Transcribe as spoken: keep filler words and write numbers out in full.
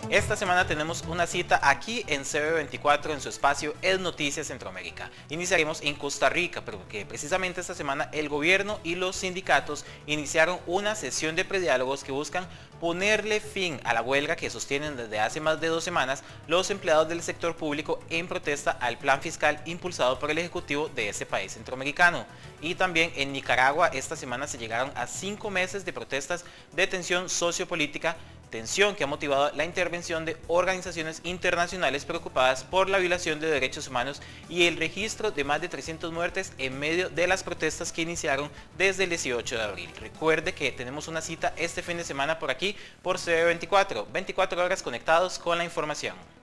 Esta semana tenemos una cita aquí en C B veinticuatro en su espacio El Noticias Centroamérica. Iniciaremos en Costa Rica, porque precisamente esta semana el gobierno y los sindicatos iniciaron una sesión de prediálogos que buscan ponerle fin a la huelga que sostienen desde hace más de dos semanas los empleados del sector público en protesta al plan fiscal impulsado por el Ejecutivo de ese país centroamericano. Y también en Nicaragua esta semana se llegaron a cinco meses de protestas de tensión sociopolítica, tensión que ha motivado la intervención de organizaciones internacionales preocupadas por la violación de derechos humanos y el registro de más de trescientas muertes en medio de las protestas que iniciaron desde el dieciocho de abril. Recuerde que tenemos una cita este fin de semana por aquí, por C B veinticuatro, veinticuatro horas conectados con la información.